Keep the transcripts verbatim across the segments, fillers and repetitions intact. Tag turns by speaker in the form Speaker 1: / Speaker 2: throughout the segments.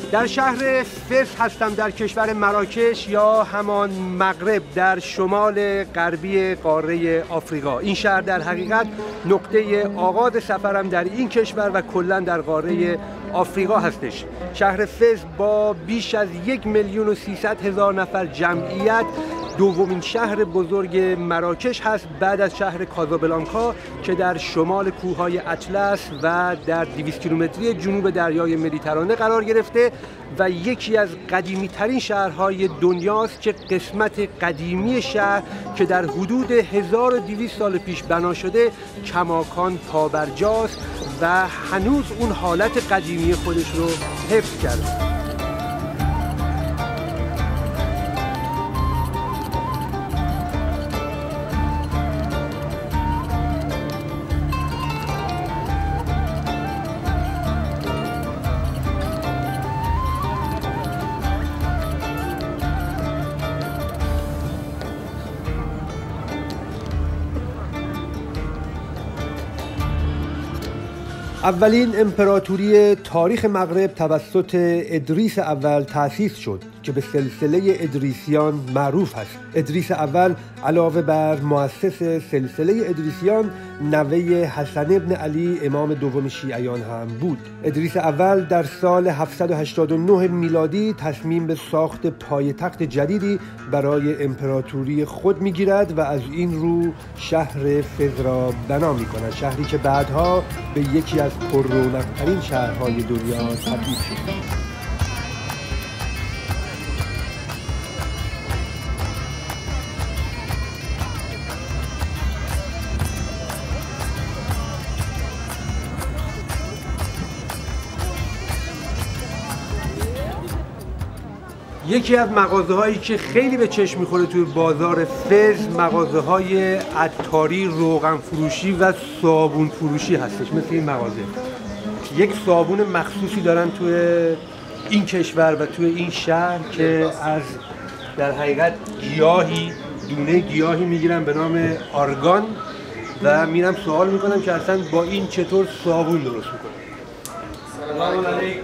Speaker 1: در شهر فز هستم در کشور مراکش یا همان مغرب در شمال غربی قاره آفریقا. این شهر در حقیقت نقطه آغاز سفرم در این کشور و کلا در قاره آفریقا هستش. شهر فز با بیش از یک میلیون و سیصد هزار نفر جمعیت دومین شهر بزرگ مراکش هست بعد از شهر کازابلانکا که در شمال کوههای اطلس و در دویست کیلومتری جنوب دریای مدیترانه قرار گرفته و یکی از قدیمی ترین شهرهای دنیاست که قسمت قدیمی شهر که در حدود هزار و دویست سال پیش بنا شده کماکان پابرجاست و هنوز اون حالت قدیمی خودش رو حفظ کرده. اولین امپراتوری تاریخ مغرب توسط ادریس اول تأسیس شد که به سلسله ادریسیان معروف است. ادریس اول علاوه بر مؤسس سلسله ادریسیان نوه حسن ابن علی امام دوم شیعیان هم بود. ادریس اول در سال هفتصد و هشتاد و نه میلادی تصمیم به ساخت پایتخت جدیدی برای امپراتوری خود میگیرد و از این رو شهر فز را بنا میکند، شهری که بعدها به یکی از پررونق‌ترین شهرهای دنیا تبدیل شد. یکی از مغازه هایی که خیلی به چشم میخوره توی بازار فز مغازه های عطاری، روغن فروشی و صابون فروشی هستش. مثل این مغازه یک صابون مخصوصی دارن توی این کشور و توی این شهر که از در حقیقت گیاهی دونه گیاهی میگیرن به نام آرگان و میرم سوال میکنم که اصلا با این چطور صابون درست میکنن. سلام علیکم.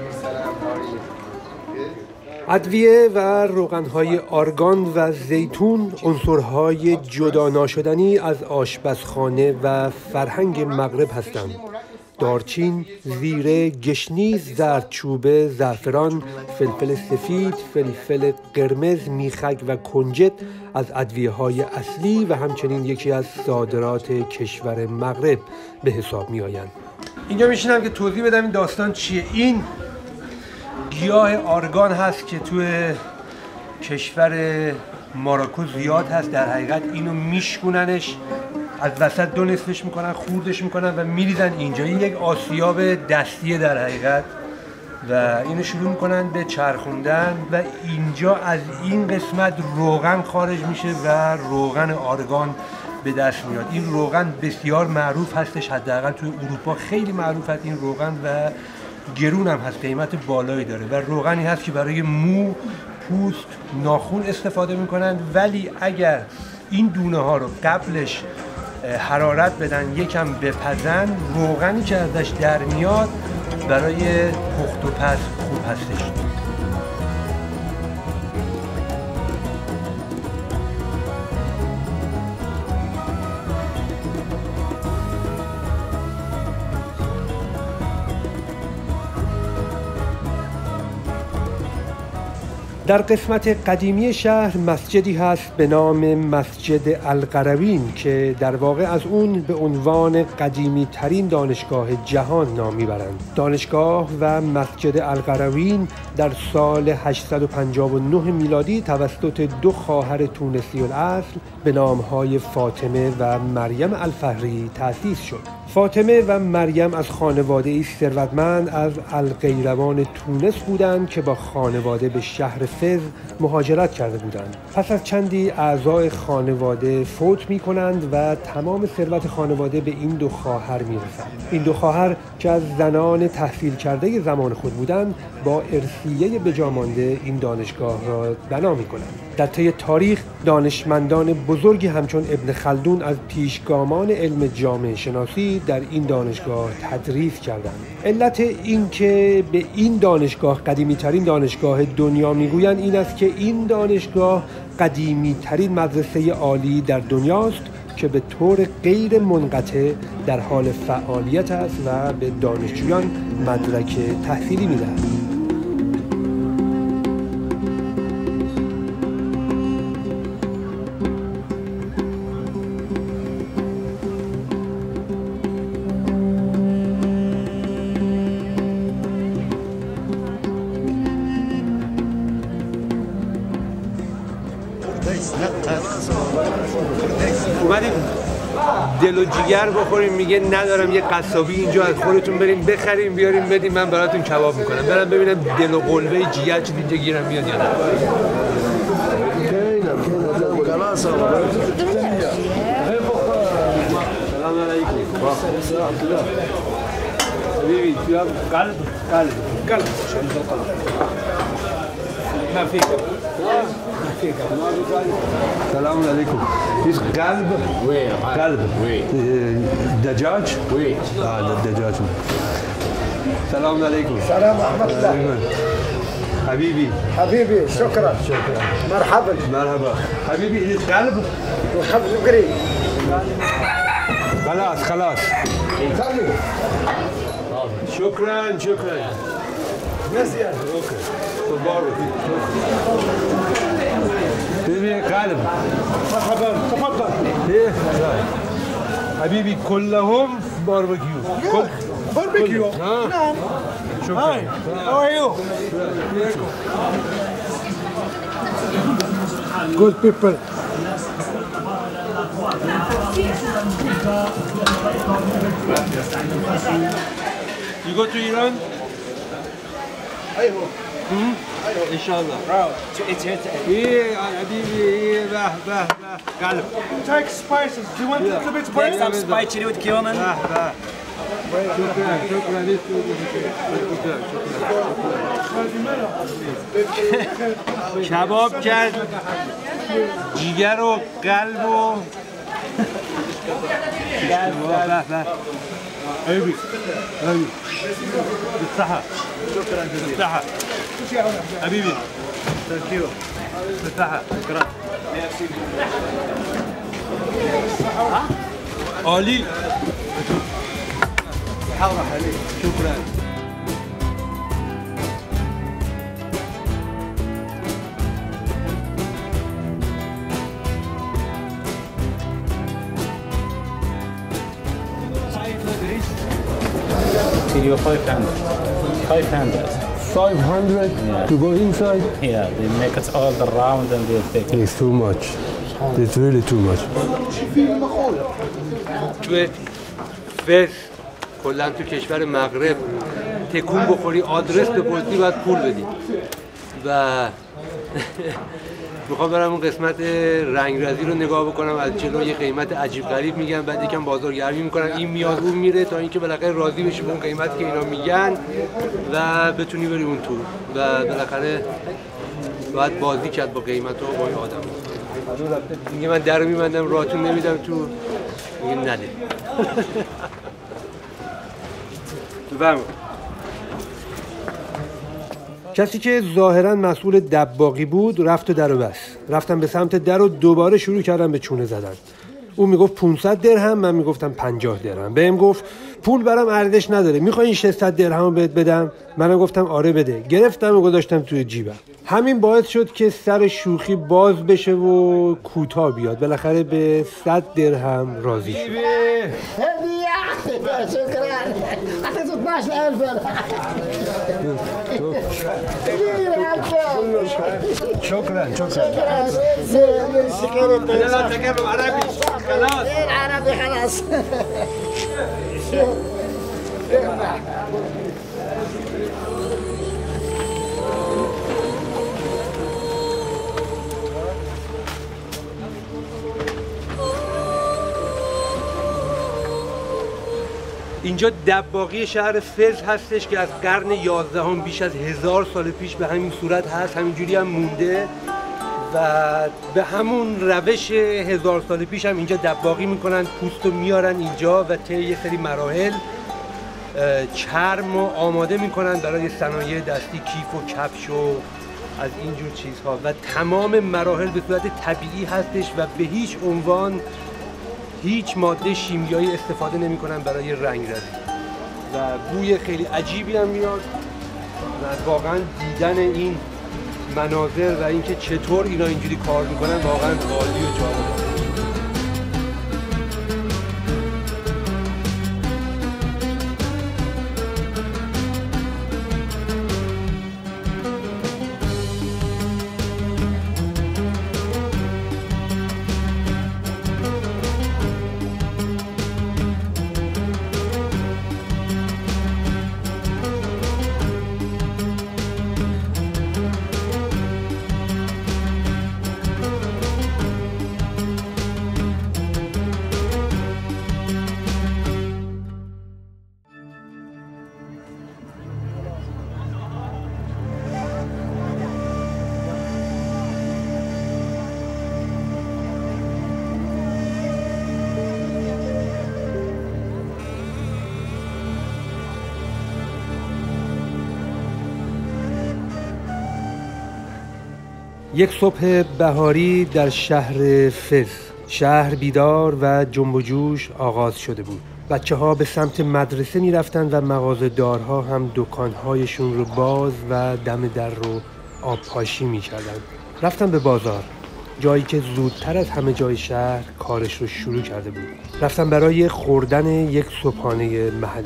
Speaker 1: ادویه و روغن‌های آرگان و زیتون عنصرهای جدا ناشدنی از آشپزخانه و فرهنگ مغرب هستند. دارچین، زیره، گشنیز، زردچوبه، زعفران، فلفل سفید، فلفل قرمز، میخک و کنجد از ادویه‌های اصلی و همچنین یکی از صادرات کشور مغرب به حساب می‌آیند. اینجا میشینم که توضیح بدم این داستان چیه. این گیاه آرگان هست که توی کشور ماروکو زیاد هست. در حقیقت اینو میشکوننش، از وسط دو نصفش میکنن، خوردش میکنن و میریزن اینجا. این یک آسیاب دستیه در حقیقت و اینو شروع میکنن به چرخوندن و اینجا از این قسمت روغن خارج میشه و روغن آرگان به دست میاد. این روغن بسیار معروف هستش، حداقل توی اروپا خیلی معروف هست این روغن و گرون هم هست، قیمت بالایی داره و روغنی هست که برای مو، پوست، ناخن استفاده میکنن. ولی اگر این دونه ها رو قبلش حرارت بدن، یکم بپزن، روغنی که ازش در میاد برای پخت و پز خوب هستش. در قسمت قدیمی شهر مسجدی هست به نام مسجد القروین که در واقع از اون به عنوان قدیمی ترین دانشگاه جهان نام میبرند. دانشگاه و مسجد القروین در سال هشتصد و پنجاه و نه میلادی توسط دو خواهر تونسی الاصل به نامهای فاطمه و مریم الفهری تأسیس شد. فاطمه و مریم از خانواده ثروتمند از القیروان تونس بودند که با خانواده به شهر فز مهاجرت کرده بودند. پس از چندی اعضای خانواده فوت می کنند و تمام ثروت خانواده به این دو خواهر می رسند. این دو خواهر که از زنان تحصیل کرده زمان خود بودند با ارثیه بجامانده این دانشگاه را بنا می کنند. در طی تاریخ دانشمندان بزرگی همچون ابن خلدون از پیشگامان علم جامعه شناسی در این دانشگاه تدریس کردند. علت اینکه به این دانشگاه قدیمی ترین دانشگاه دنیا میگویند این است که این دانشگاه قدیمی ترین مدرسه عالی در دنیاست که به طور غیر منقطع در حال فعالیت است و به دانشجویان مدرک تحصیلی میدهد.
Speaker 2: اومدیم دل و جیگر بخوریم، میگه ندارم یه قصابی اینجا از خودتون بریم بخریم بیاریم بدیم من براتون کباب میکنم. برم ببینم دل و قلبه جیگر چی اینجا گیرم میاد یا نه. سلام علیکم. حبیبی تو قلب قلب قلب ما فيك ما فيك السلام عليكم. ايش قلب؟ وي قلب وي دجاج؟ وي اه الدجاج. السلام عليكم.
Speaker 3: السلام ورحمة الله.
Speaker 2: حبيبي
Speaker 3: حبيبي شكرا شكرا مرحبا
Speaker 2: مرحبا حبيبي. ايش قلب؟
Speaker 3: وخبز وقري.
Speaker 2: خلاص خلاص شكرا شكرا.
Speaker 3: مزيان.
Speaker 2: اوكي تبارك حبيبي قلب.
Speaker 3: مرحبا تفضل.
Speaker 2: ايه حبيبي كلهم باربيكيو. كل
Speaker 3: باربيكيو. نعم.
Speaker 2: شكرا.
Speaker 3: هاي هاو ار يو؟ Good people.
Speaker 2: You go to Iran?
Speaker 3: ايوه
Speaker 2: ان شاء الله. ايه حبيبي ايه به به به قلب.
Speaker 3: Take spices. Do you want a little bit spicy?
Speaker 4: Some spice chili with cumin.
Speaker 2: به به. شكرا شكرا شكرا. کباب کرد جیگر و قلب و به به. حبيبي حبيبي بالصحة. شكرا جزيلا. بالصحة حبيبي. ثانك يو. بالصحة. شكرا. عالی. شكرا.
Speaker 4: You're five hundred. Five hundred.
Speaker 2: five hundred
Speaker 4: Yeah.
Speaker 2: to go inside?
Speaker 4: Yeah, they make it all the round and they take it.
Speaker 2: It's too much. It's really too much. توی فس کلا تو کشور مغرب تکون بخوری آدرس بپرسی باید پول بدی و میخوام برم اون قسمت رنگرزی رو نگاه بکنم از جلو یه قیمت عجیب غریب میگن بعد یکم بازارگرمی میکنن این میاد اون میره تا اینکه بالاخره راضی بشی به اون قیمتی که اینا میگن و بتونی بری اون تو و بالاخره باید بازی کرد با قیمت و با این آدم. میگه من در میبندم راهتون نمیدم تو میگه نده. بفرمایید. کسی که ظاهراً مسئول دباغی بود رفت و در و بس. رفتم به سمت در و دوباره شروع کردم به چونه زدن. اون میگفت پانصد درهم، من میگفتم پنجاه درهم. بهم گفت پول برام ارزش نداره، میخوای این ششصد درهم بهت بدم؟ منم گفتم آره بده. گرفتم و گذاشتم توی جیبم. همین باعث شد که سر شوخی باز بشه و کوتاه بیاد. بالاخره به صد درهم راضی شد.
Speaker 3: شكرا. اعطيته اثناشر ألف.
Speaker 2: شكرا شكرا.
Speaker 3: شكرا.
Speaker 2: لا تكلم عربي خلاص.
Speaker 3: العربي خلاص.
Speaker 2: اینجا دباغی شهر فز هستش که از قرن یازدهم بیش از هزار سال پیش به همین صورت هست، همینجوری هم مونده
Speaker 1: و به همون روش هزار سال پیش هم اینجا دباغی میکنن، پوست رو میارن اینجا و طی یه سری مراحل چرم رو آماده میکنن برای صنایع دستی، کیف و کفش و از اینجور چیزها و تمام مراحل به صورت طبیعی هستش و به هیچ عنوان هیچ ماده شیمیایی استفاده نمیکنن برای رنگ‌رزی و بوی خیلی عجیبی هم میاد و واقعا دیدن این مناظر و اینکه چطور اینا اینجوری کار میکنن واقعا عالی و جالبه. یک صبح بهاری در شهر فز، شهر بیدار و جنب و جوش آغاز شده بود. بچه ها به سمت مدرسه می رفتن و مغازه‌دارها هم دکانهایشون رو باز و دم در رو آب پاشی می کردن. رفتن به بازار، جایی که زودتر از همه جای شهر کارش رو شروع کرده بود. رفتن برای خوردن یک صبحانه محلی.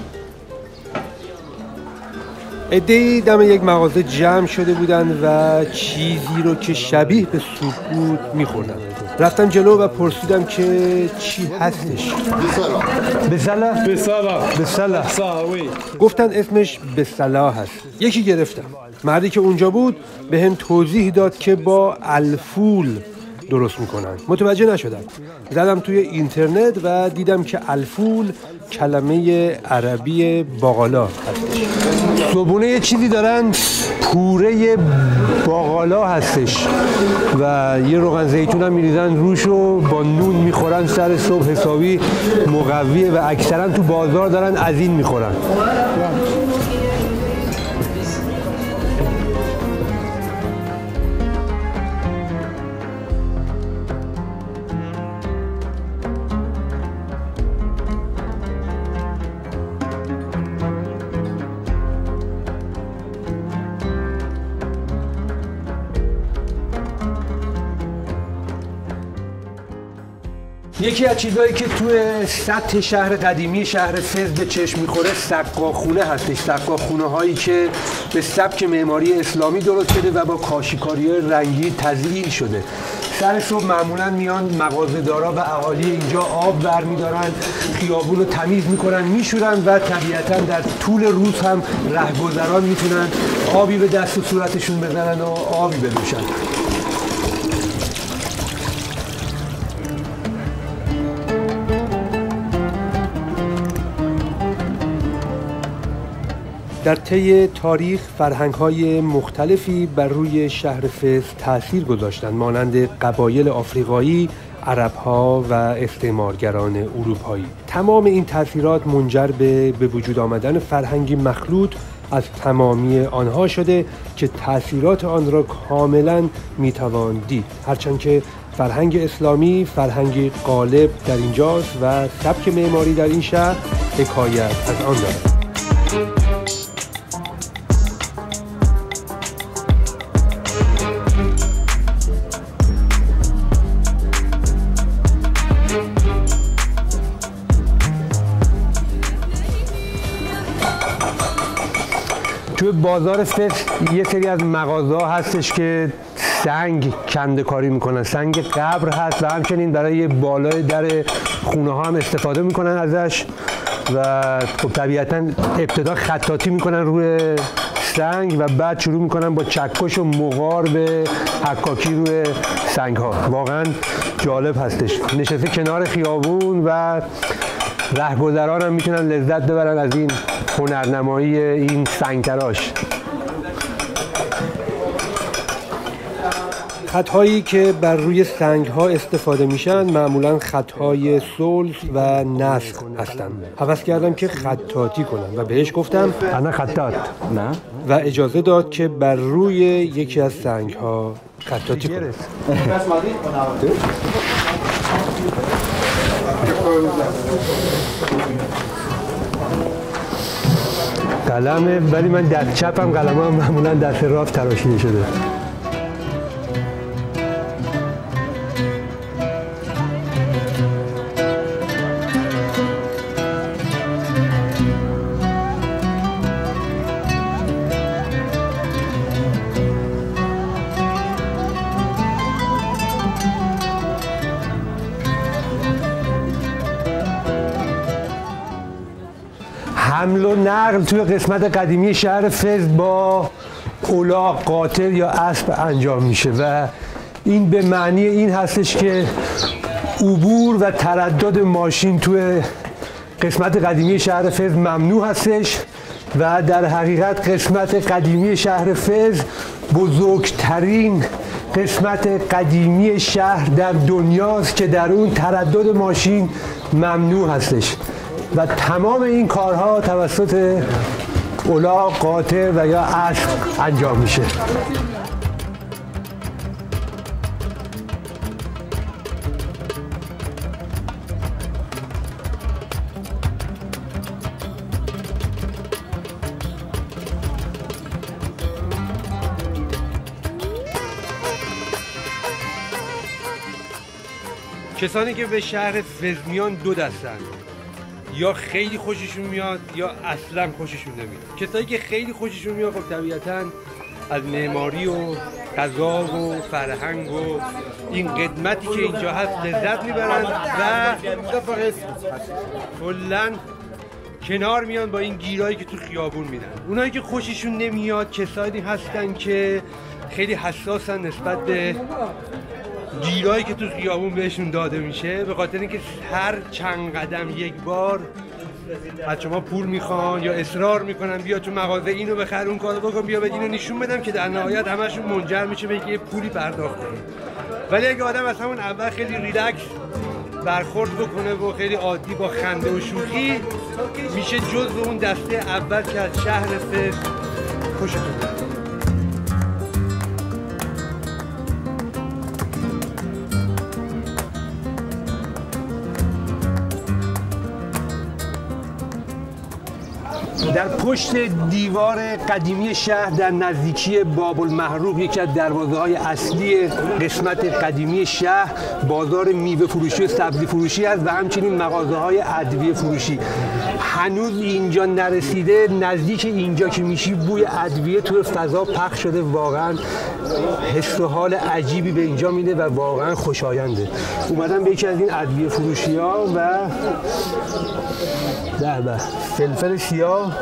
Speaker 1: عده‌ای دم یک مغازه جمع شده بودند و چیزی رو که شبیه به سوپ بود می‌خوردن. رفتم جلو و پرسیدم که چی هستش؟ بسلا
Speaker 5: بسلا
Speaker 1: بسلا
Speaker 5: صاوی.
Speaker 1: گفتن اسمش بسلا هست. یکی گرفتم. مردی که اونجا بود به هم توضیح داد که با الفول درست میکنن. متوجه نشدم. زدم توی اینترنت و دیدم که الفول کلمه عربی باقالا هستش. صبحونه یه چیزی دارن پوره باقالا هستش و یه روغن زیتون هم میریزن روش و با نون میخورن سر صبح. حسابی مقویه و اکثرا تو بازار دارن از این میخورن. یکی از چیزایی که توی سطح شهر قدیمی شهر فز به چشم میخوره سقاخونه هستش. سقاخونه هایی که به سبک معماری اسلامی درست شده و با کاشیکاری‌های رنگی تزیین شده. سر صبح معمولا میان مغازه‌دارا و اهالی اینجا آب برمیدارن، خیابون رو تمیز میکنن، میشورن و طبیعتا در طول روز هم رهگذران میتونن آبی به دست و صورتشون بزنن و آبی بنوشن. در طی تاریخ فرهنگ‌های مختلفی بر روی شهر فز تأثیر گذاشتند، مانند قبایل آفریقایی، عرب‌ها و استعمارگران اروپایی. تمام این تأثیرات منجر به به وجود آمدن فرهنگی مخلوط از تمامی آنها شده که تأثیرات آن را کاملاً میتوان دید. هرچند که فرهنگ اسلامی فرهنگی غالب در اینجاست و سبک معماری در این شهر حکایت از آن دارد. توی بازار فز یه سری از مغازه‌ها هستش که سنگ کنده کاری میکنن، سنگ قبر هست و همچنین برای بالای در خونه ها هم استفاده میکنن ازش و خب طبیعتا ابتدا خطاطی میکنن روی سنگ و بعد شروع میکنن با چکش و مغار به حکاکی روی سنگ ها. واقعا جالب هستش. نشسته کنار خیابون و رهگذران هم میتونن لذت ببرن از این هنرنمایی این سنگ تراش. خطهایی که بر روی سنگ‌ها استفاده میشن معمولاً خطهای سلس و نسخ هستند. حوض کردم که خطاطی کنم و بهش گفتم انا خطاط
Speaker 4: نه
Speaker 1: و اجازه داد که بر روی یکی از سنگ‌ها خطاطی کنم. قلمه ولی من دست چپم قلمه هم معمولا دست راست تراشیده شده. حمل و نقل توی قسمت قدیمی شهر فز با الاغ، قاطر یا اسب انجام میشه و این به معنی این هستش که عبور و تردد ماشین توی قسمت قدیمی شهر فز ممنوع هستش و در حقیقت قسمت قدیمی شهر فز بزرگترین قسمت قدیمی شهر در دنیاست که در اون تردد ماشین ممنوع هستش و تمام این کارها توسط الاغ، قاطر و یا اسب انجام میشه. کسانی که به شهر فز میان دو دستن، یا خیلی خوششون میاد یا اصلا خوششون نمیاد. کسایی که خیلی خوششون میاد خب طبیعتاً از معماری و غذا و فرهنگ و این قدمتی که اینجا هست لذت میبرن و کلاً کنار میان با این گیرایی که تو خیابون میدن. اونایی که خوششون نمیاد کسایی هستن که خیلی حساسن نسبت به گیرایی که تو خیابون بهشون داده میشه، به خاطر اینکه هر چند قدم یک بار از شما پول میخوان یا اصرار میکنن بیا تو مغازه اینو بخر اون کارو بکن بیا بهت اینو نشون بدم که در نهایت همشون منجر میشه به اینکه پولی پرداخت کنه. ولی اگه آدم از همون اول خیلی ریلکس برخورد بکنه و خیلی عادی با خنده و شوخی میشه جزو اون دسته اول که از شهر فز خوشتون میاد. در پشت دیوار قدیمی شهر در نزدیکی باب المحروق، یکی از دروازه‌های اصلی قسمت قدیمی شهر، بازار میوه فروشی و سبزی فروشی است و همچنین مغازه‌های ادویه فروشی. هنوز اینجا نرسیده، نزدیک اینجا که میشی بوی ادویه تو فضا پخش شده، واقعا حس و حال عجیبی به اینجا میده و واقعا خوشاینده. اومدم به یکی از این ادویه فروشی‌ها و ده به فلفل سیاه،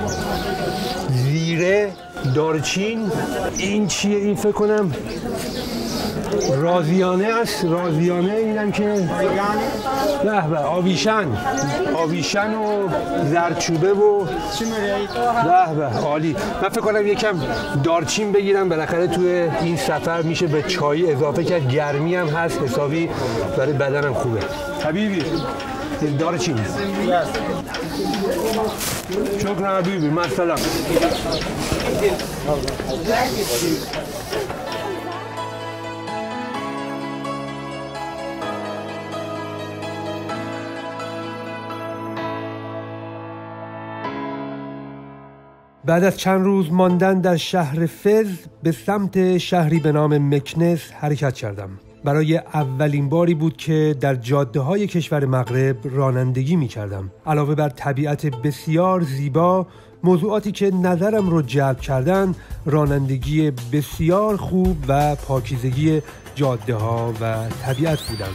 Speaker 1: زیره، دارچین، این چیه؟ این فکر کنم رازیانه است. رازیانه اینم که به به آویشن آویشن و زردچوبه و به به عالی. من فکر کنم یکم دارچین بگیرم، بالاخره توی این سفر میشه به چای اضافه کرد، گرمی هم هست حسابی برای بدنم خوبه. حبیبی دارچین. شکرا حبیبی، مع السلامه. بعد از چند روز ماندن در شهر فز به سمت شهری به نام مکنس حرکت کردم. برای اولین باری بود که در جاده‌های کشور مغرب رانندگی می‌کردم. علاوه بر طبیعت بسیار زیبا، موضوعاتی که نظرم رو جلب کردن رانندگی بسیار خوب و پاکیزگی جاده‌ها و طبیعت بودند.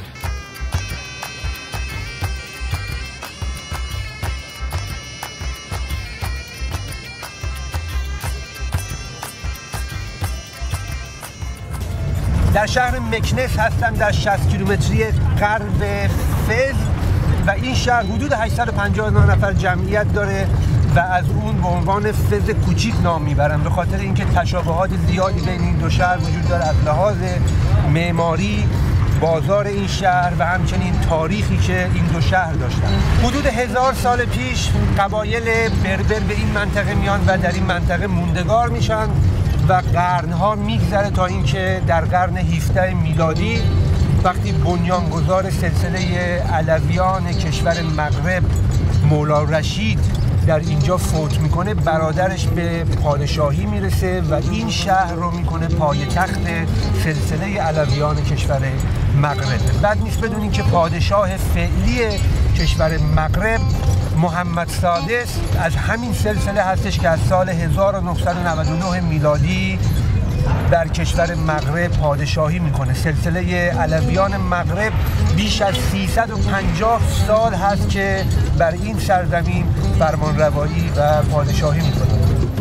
Speaker 1: در شهر مکنس هستم، در شصت کیلومتری غرب فز و این شهر حدود هشتصد و پنجاه هزار نفر جمعیت داره و از اون به عنوان فز کوچیک نام میبرن، به خاطر اینکه تشابهات زیادی بین این دو شهر وجود داره از لحاظ معماری، بازار این شهر و همچنین تاریخی که این دو شهر داشتن. حدود هزار سال پیش قبایل بربر به این منطقه میان و در این منطقه موندگار میشن و قرنها میگذره تا اینکه در قرن هفدهم میلادی وقتی بنیانگذار سلسله علویان کشور مغرب مولا رشید در اینجا فوت میکنه، برادرش به پادشاهی میرسه و این شهر رو میکنه پایتخت سلسله علویان کشور مغرب. بعد نیست بدونین که پادشاه فعلی کشور مغرب محمد سادس از همین سلسله هستش که از سال هزار و نهصد و نود و نه میلادی در کشور مغرب پادشاهی میکنه. سلسله علویان مغرب بیش از سیصد و پنجاه سال هست که بر این سرزمین فرمانروایی و پادشاهی میکنه.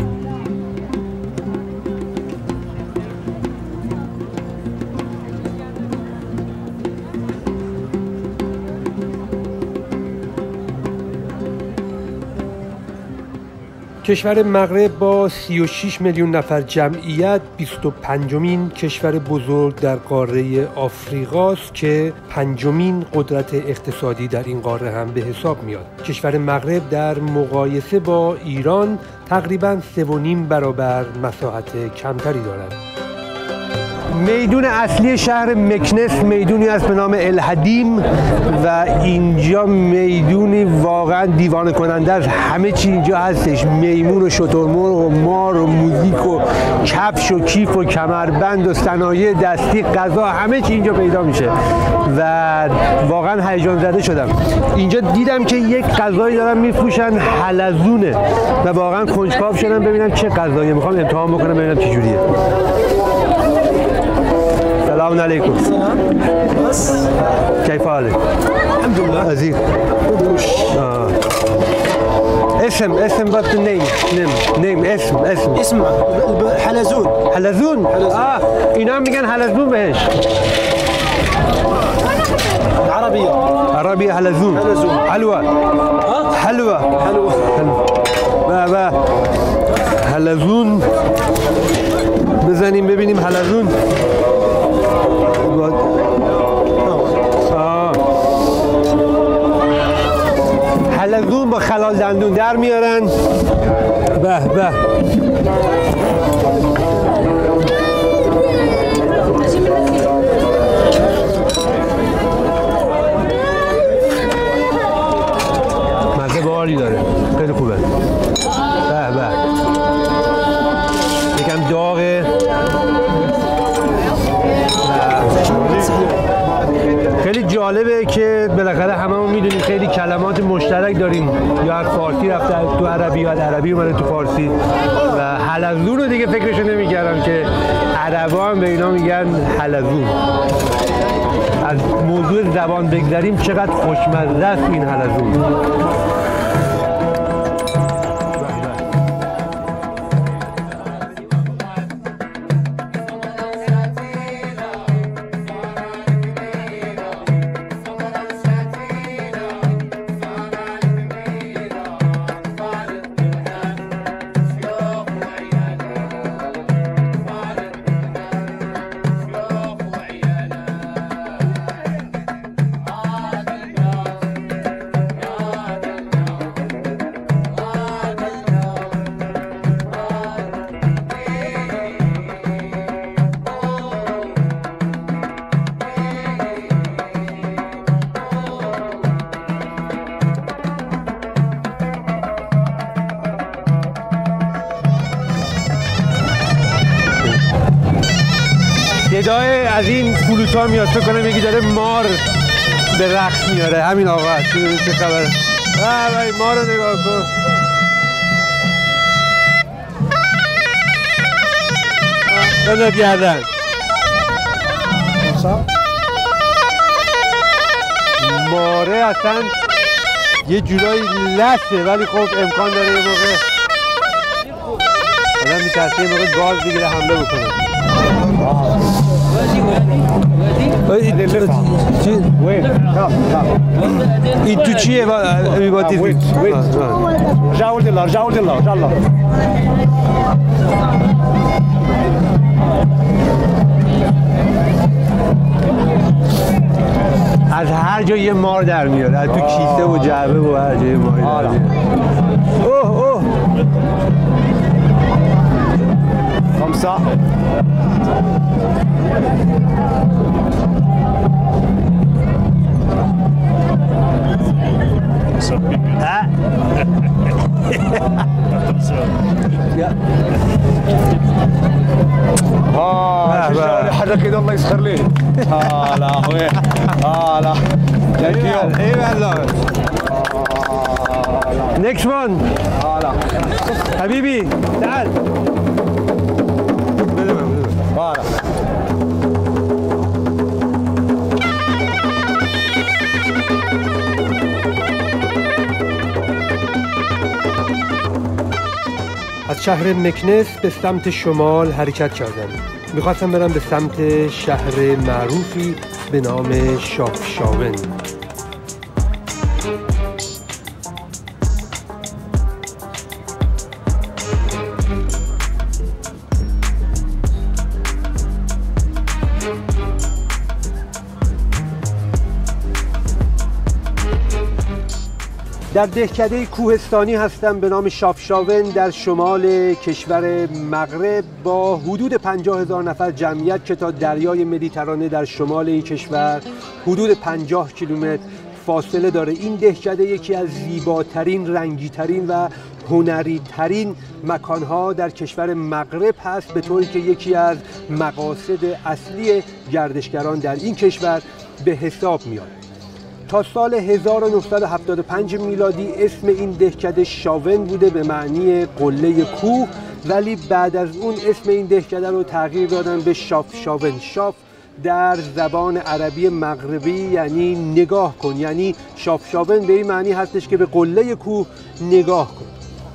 Speaker 2: کشور مغرب با سی و شش میلیون نفر جمعیت بیست و پنجمین کشور بزرگ در قاره آفریقاست که پنجمین قدرت اقتصادی در این قاره هم به حساب میاد. کشور مغرب در مقایسه با ایران تقریباً سه و نیم برابر مساحت کمتری دارد. میدون اصلی شهر مکنس میدونی است به نام الحدیم و اینجا میدونی واقعا دیوانه کننده است. همه چی اینجا هستش، میمون و شترمرغ و مار و موزیک و کفش و کیف و کمربند و صنایع دستی، غذا، همه چی اینجا پیدا میشه و واقعا هیجان زده شدم. اینجا دیدم که یک غذایی دارن میفروشن حلزونه و واقعا کنجکاو شدم ببینم چه غذایی، میخوام امتحان بکنم ببینم چه جوریه. السلام عليكم. كيف حالك؟ الحمد لله. عزيز. آه. اسم اسم بس نيم نيم نيم اسم اسم
Speaker 5: اسم حلزون.
Speaker 2: حلزون. اه اینا میگن حلزون بهش.
Speaker 5: عربية.
Speaker 2: عربية حلزون.
Speaker 5: حلزون.
Speaker 2: حلوة.
Speaker 5: ها؟
Speaker 2: حلوة.
Speaker 5: حلوة.
Speaker 2: با با حلزون بزنیم ببینیم حلزون. حلزون با خلال دندون در میارن. به به مزه باحالی داره، خیلی خوبه. به به یکم داغه. خیلی جالبه که بالاخره هممون میدونیم خیلی کلمات مشترک داریم، یا از فارسی رفته تو عربی یا از عربی اومده تو فارسی و حلزون رو دیگه فکرشو نمی‌کردم که عربا هم به اینا میگن حلزون. از موضوع زبان بگذریم چقدر خوشمزه است این حلزون. صدای از این فلوتا میاد، فکر کنم یکی داره مار به رقص میاره. همین آقا هست، چه خبره؟ وای مار رو نگاه کن. بذار گردن ماره اصلا یه جورایی لسه، ولی خب امکان داره یه موقع آدم میترسه یه موقع گاز بگیره حمله بکنه. این تو چیه؟
Speaker 3: Wait, wait. رجع ولد الله رجع ولد الله رجع الله.
Speaker 2: از هر جا یه مار در میاد، از تو کیسه و جعبه و هر جای مار در میاد. اوه اوه
Speaker 3: خمسة.
Speaker 2: ها
Speaker 3: اه شجاع حدا كده الله يسخر ليه. اه لا اخوي. اه لا. ثانك يو.
Speaker 2: ايه والله. نيكست وان.
Speaker 3: اه لا.
Speaker 2: حبيبي تعال.
Speaker 3: اه لا.
Speaker 2: از شهر مکنس به سمت شمال حرکت کردم. میخواستم برم به سمت شهر معروفی به نام شافشاون. در دهکده کوهستانی هستم به نام شافشاون در شمال کشور مغرب با حدود پنجاه هزار نفر جمعیت که تا دریای مدیترانه در شمال این کشور حدود پنجاه کیلومتر فاصله داره. این دهکده یکی از زیباترین، رنگیترین و هنریترین مکانها در کشور مغرب هست، به طوری که یکی از مقاصد اصلی گردشگران در این کشور به حساب میاد. تا سال هزار و نهصد و هفتاد و پنج میلادی اسم این دهکده شاون بوده به معنی قله کوه، ولی بعد از اون اسم این دهکده رو تغییر دادن به شافشاون. شاف در زبان عربی مغربی یعنی نگاه کن، یعنی شافشاون به این معنی هستش که به قله کوه نگاه کن.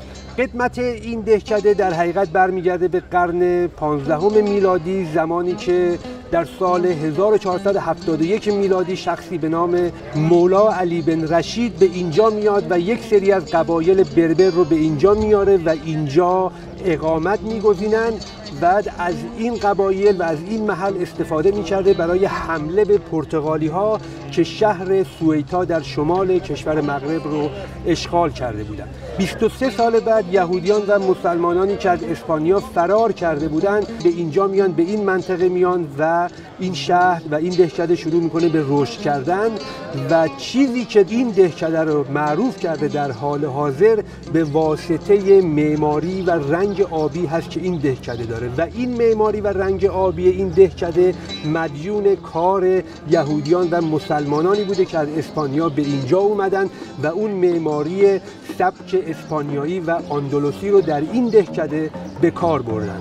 Speaker 2: قدمت این دهکده در حقیقت برمیگرده به قرن پانزدهم میلادی، زمانی که در سال هزار و چهارصد و هفتاد و یک میلادی شخصی به نام مولا علی بن رشید به اینجا میاد و یک سری از قبایل بربر رو به اینجا میاره و اینجا اقامت میگزینند. بعد از این قبایل و از این محل استفاده میکرده برای حمله به پرتغالی ها که شهر سویتا در شمال کشور مغرب رو اشغال کرده بودند. بیست و سه سال بعد یهودیان و مسلمانانی که از اسپانیا فرار کرده بودند به اینجا میان، به این منطقه میان و این شهر و این دهکده شروع میکنه به رشد کردن و چیزی که این دهکده رو معروف کرده در حال حاضر به واسطه معماری و رنگ آبی هست که این دهکده داره و این معماری و رنگ آبی این دهکده مدیون کار یهودیان و مسلمانانی بوده که از اسپانیا به اینجا اومدن و اون معماری سبک اسپانیایی و اندلسی رو در این دهکده به کار بردن.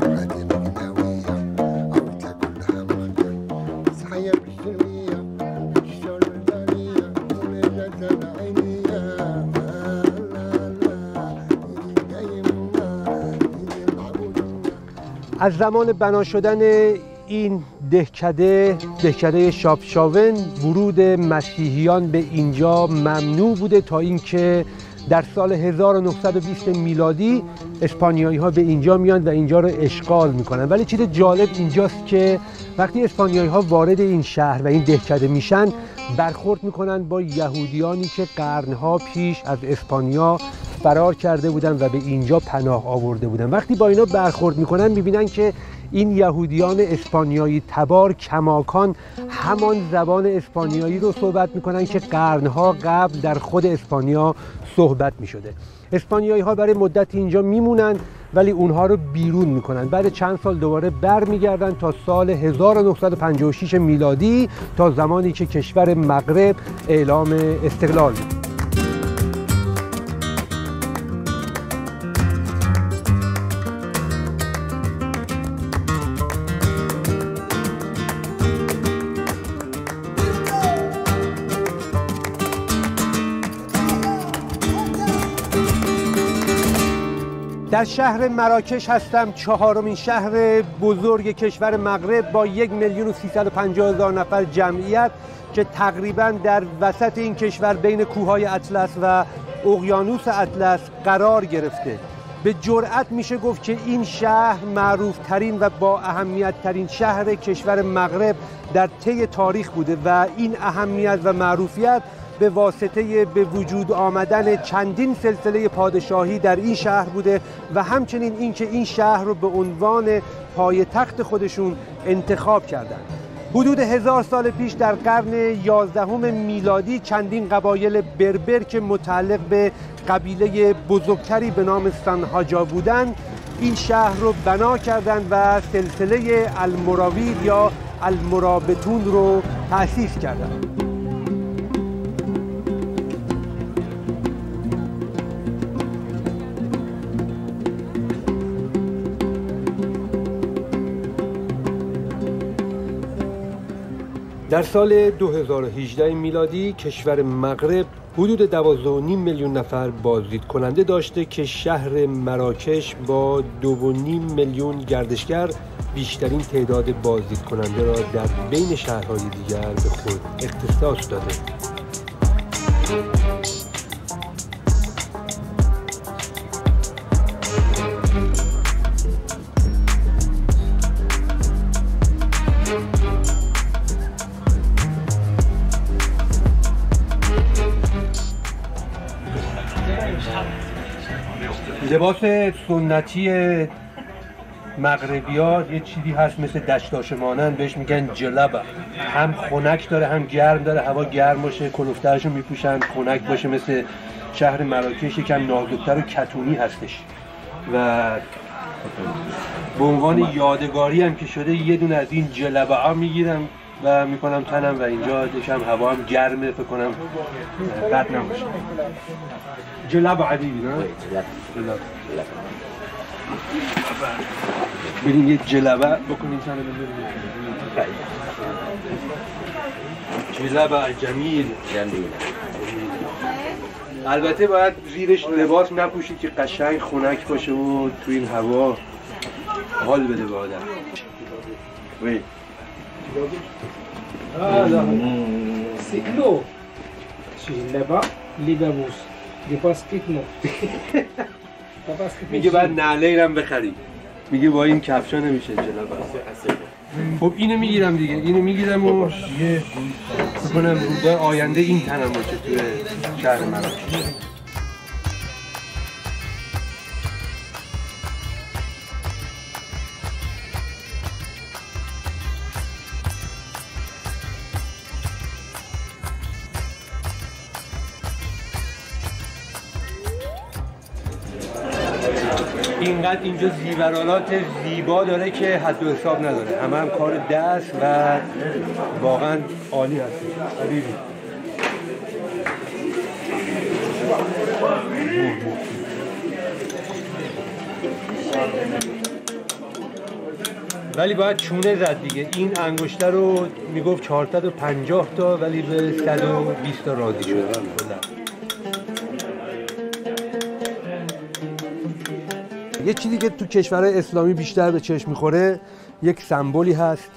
Speaker 2: از زمان بنا شدن این دهکده دهکده شافشاون ورود مسیحیان به اینجا ممنوع بوده تا اینکه در سال هزار و نهصد و بیست میلادی اسپانیایی ها به اینجا میان و اینجا رو اشغال میکنن. ولی چیز جالب اینجاست که وقتی اسپانیایی ها وارد این شهر و این دهکده میشن برخورد میکنن با یهودیانی که قرنها پیش از اسپانیا فرار کرده بودن و به اینجا پناه آورده بودن. وقتی با اینا برخورد میکنن میبینن که این یهودیان اسپانیایی تبار کماکان همان زبان اسپانیایی رو صحبت میکنن که قرنها قبل در خود اسپانیا صحبت میشده. اسپانیایی ها برای مدت اینجا میمونن ولی اونها رو بیرون میکنن. بعد چند سال دوباره برمیگردن تا سال هزار و نهصد و پنجاه و شش میلادی تا زمانی که کشور مغرب اعلام استقلال بود.
Speaker 1: در شهر مراکش هستم، چهارمین شهر بزرگ کشور مغرب با یک میلیون و سیصد و پنجاه هزار نفر جمعیت که تقریباً در وسط این کشور بین کوههای اطلس و اقیانوس اطلس قرار گرفته. به جرأت میشه گفت که این شهر معروف ترین و با اهمیت ترین شهر کشور مغرب در طی تاریخ بوده و این اهمیت و معروفیت به واسطه به وجود آمدن چندین سلسله پادشاهی در این شهر بوده و همچنین اینکه این شهر رو به عنوان پایتخت خودشون انتخاب کردند. حدود هزار سال پیش در قرن یازدهم میلادی چندین قبایل بربر که متعلق به قبیله بزرگتری به نام سنهاجا بودند این شهر رو بنا کردند و سلسله المراوید یا المرابطون رو تأسیس کردند. در سال دو هزار و هجده میلادی کشور مغرب حدود دوازده و نیم میلیون نفر بازدید کننده داشته که شهر مراکش با دو و نیم میلیون گردشگر بیشترین تعداد بازدید کننده را در بین شهرهای دیگر به خود اختصاص داده. لباس سنتی مغربی ها یه چیزی هست مثل دشتاش مانند بهش میگن جلبه، هم خنک داره هم گرم داره، هوا گرم باشه کلوفترشو میپوشن، خنک باشه مثل شهر مراکش یکم نازکتر و کتونی هستش و به عنوان یادگاری هم که شده یه دونه از این جلبه ها میگیرم و میکنم تنم و اینجا یکم هوا هم گرمه فکر کنم بد نباشه. جلب عادی نه؟ جلب. بریم یه جلبه بکنیم تنم ببینیم. جلبه جمیل. جمیل. البته باید زیرش لباس نپوشید که قشنگ خنک باشه و تو این هوا حال بده به آدم. وی.
Speaker 6: سیکلو جلبه لیبابوس دیپاس کیکنو
Speaker 1: میگه بعد نعله هم بخری، میگه با این کفشا نمیشه جلبه. خب اینو میگیرم دیگه، اینو میگیرم و یه بکنم روزای آینده این تنم باشه توی شهر مراکش. اینقدر اینجا زیورالات زیبا داره که حد و حساب نداره، همه هم کار دست و واقعا عالی هست. حبیبی ولی باید چونه زد دیگه. این انگشتر رو میگفت چهارصد و پنجاه تا ولی به صد و بیست تا راضی شد. یه چیزی که تو کشورهای اسلامی بیشتر به چشم میخوره یک سمبولی هست،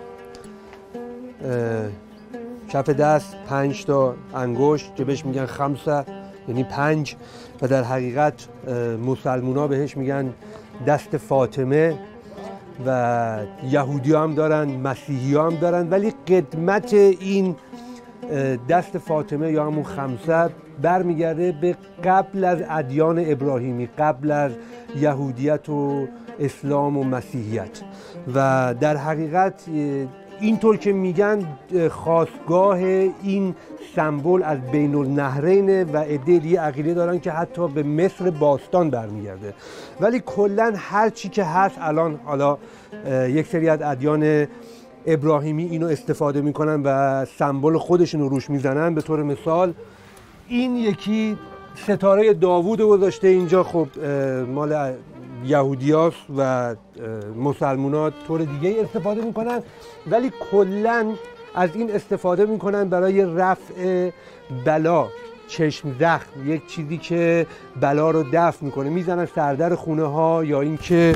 Speaker 1: کف دست پنج تا انگشت که بهش میگن خمسه یعنی پنج و در حقیقت مسلمونا بهش میگن دست فاطمه و یهودی هم دارن مسیحی هم دارن، ولی قدمت این دست فاطمه یا همون خمسه برمیگرده به قبل از ادیان ابراهیمی، قبل از یهودیت و اسلام و مسیحیت و در حقیقت اینطور که میگن خاستگاه این سمبل از بین النهرین و عده دیگه عقیده دارن که حتی به مصر باستان برمیگرده، ولی کلا هر چی که هست الان حالا یک سری از ادیان ابراهیمی اینو استفاده میکنن و سمبل خودشون رو روش میزنن. به طور مثال این یکی ستاره داوود گذاشته اینجا، خب مال یهودیاست و مسلمانات طور دیگه استفاده میکنن، ولی کلا از این استفاده میکنن برای رفع بلا
Speaker 2: چشم زخم، یک چیزی که بلا رو دفع میکنه، میزنن سردر خونه ها، یا اینکه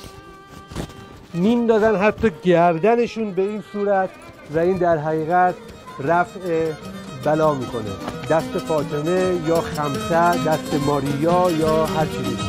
Speaker 2: میندازن حتی گردنشون به این صورت و این در حقیقت رفع بلا میکنه. دست فاطمه یا خمسه، دست ماریا یا هر چیزی.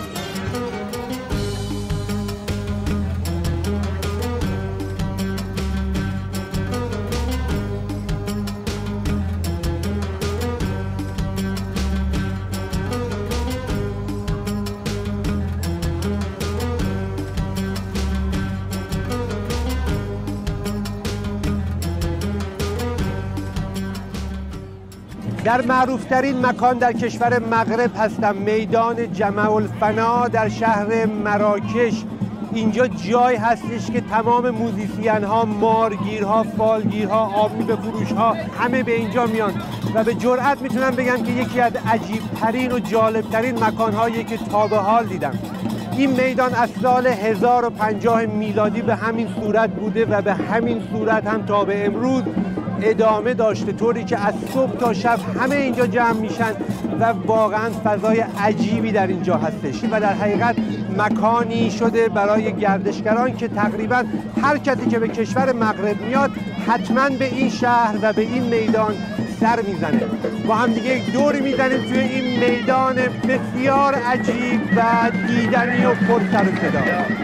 Speaker 2: در معروفترین مکان در کشور مغرب هستم، میدان جمع الفنا در شهر مراکش. اینجا جای هستش که تمام موزیسین ها، مارگیرها، فالگیرها، آبمی به فروش ها همه به اینجا میان و به جرئت میتونم بگم که یکی از عجیب ترین و جالب ترین مکان هایی که تا به حال دیدم. این میدان از سال هزار و پنجاه میلادی به همین صورت بوده و به همین صورت هم تا به امروز ادامه داشته، طوری که از صبح تا شب همه اینجا جمع میشن و واقعا فضای عجیبی در اینجا هستش و در حقیقت مکانی شده برای گردشگران که تقریبا هر کسی که به کشور مغرب میاد حتما به این شهر و به این میدان سر میزنه. با هم دیگه یک دوری میزنیم توی این میدان بسیار عجیب و دیدنی و پر سر و صدا.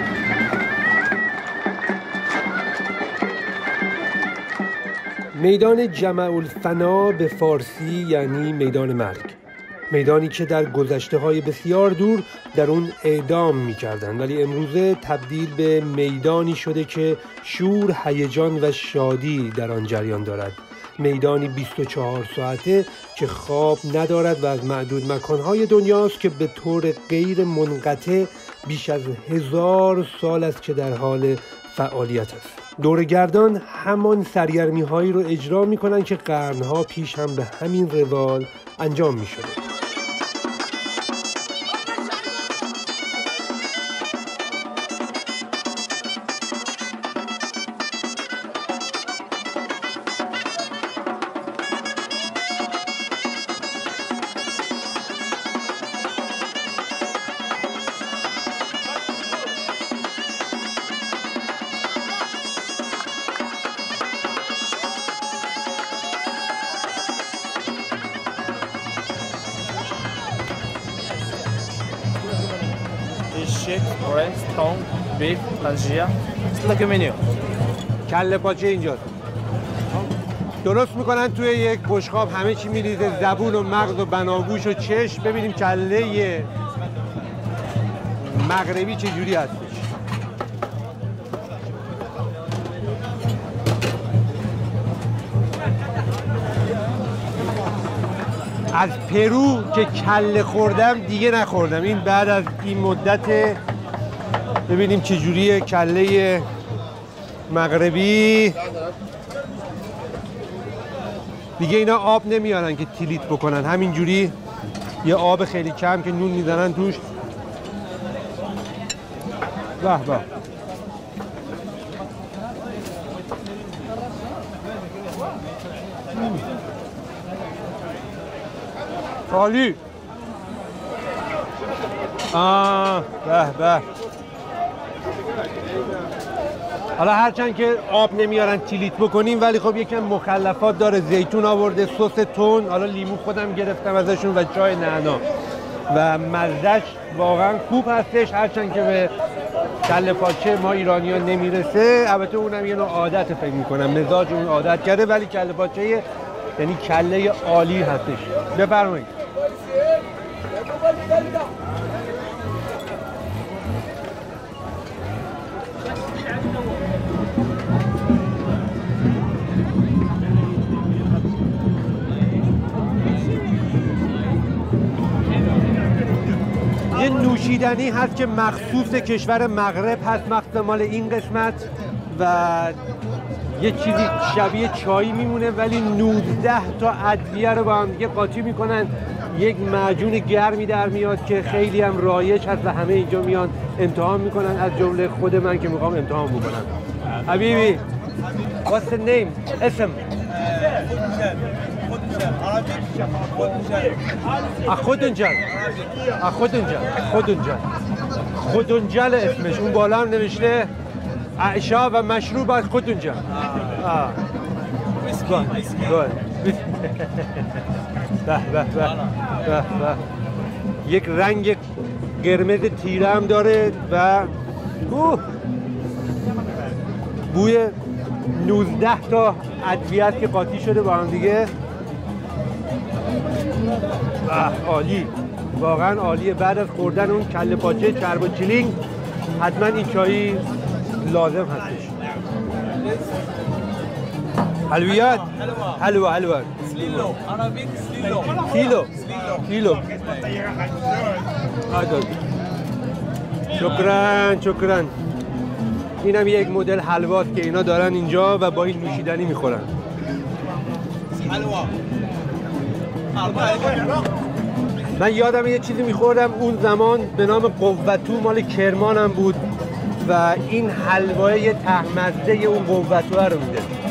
Speaker 1: میدان جمع الفنا به فارسی یعنی میدان مرگ، میدانی که در گذشته های بسیار دور در اون اعدام می کردن، ولی امروزه تبدیل به میدانی شده که شور، هیجان و شادی در آن جریان دارد. میدانی بیست و چهار ساعته که خواب ندارد و از معدود مکانهای دنیاست که به طور غیر منقطع بیش از هزار سال است که در حال فعالیت است. دورگردان همان سرگرمی هایی رو اجرا می کنن که قرنها پیش هم به همین روال انجام می شده.
Speaker 2: کله پاچه اینجاست. درست میکنن توی یک بشقاب، همه چی میریزه، زبون و مغز و بناگوش و چشم. ببینیم کله مغربی چه جوری هستش. از پرو که کله خوردم دیگه نخوردم. این بعد از این مدت ببینیم چه جوریه کله مغربی. دیگه اینا آب نمیارن که تیلیت بکنن، همینجوری یه آب خیلی کم که نون میزنن توش. به به. عالی. آه به به. حالا هرچند که آب نمیارن تیلیت بکنیم، ولی خب یکم مخلفات داره. زیتون آورده، سس تون، حالا لیمو خودم گرفتم ازشون و چای نعنا و مزهش واقعا خوب هستش. هرچند که به کله پاچه ما ایرانی‌ها نمیرسه، البته اونم یه نوع عادت فکر می‌کنم، مزاج اون عادت کرده، ولی کله پاچه یعنی کله عالی هستش. بفرمایید. یه نوشیدنی هست که مخصوص کشور مغرب هست، مخصوص مال این قسمت، و یه چیزی شبیه چایی میمونه ولی نوزده تا ادویه رو با هم دیگه قاطی میکنن، یک معجون گرمی در میاد که خیلی هم رایج هست و همه اینجا میان امتحان میکنن، از جمله خود من که میخوام امتحان بکنم. حبیبی What's the name؟ اسم خودنجل خودنجل خودنجل خودنجل اسمش، اون بالا هم نوشته عشا و مشروب از خودنجل. آه به به به به به. یک رنگ قرمز تیره هم داره و اوه بوی نوزده تا ادویه است که قاطی شده با هم دیگه. عالی، واقعا عالیه. بعد از خوردن اون کله پاچه چرب و چیلینگ حتما این چایی لازم هستش. حلویات حلوه حلوه
Speaker 7: سليلو عربي سليلو
Speaker 2: کیلو کیلو. شکران شکران. اینم یک مدل حلواست که اینا دارن اینجا و با این نوشیدنی میخورن.
Speaker 7: حلوه
Speaker 2: من یادم یه چیزی میخوردم اون زمان به نام قوتو، مال کرمانم بود و این حلوای یه ته مزه اون قوتو رو میده.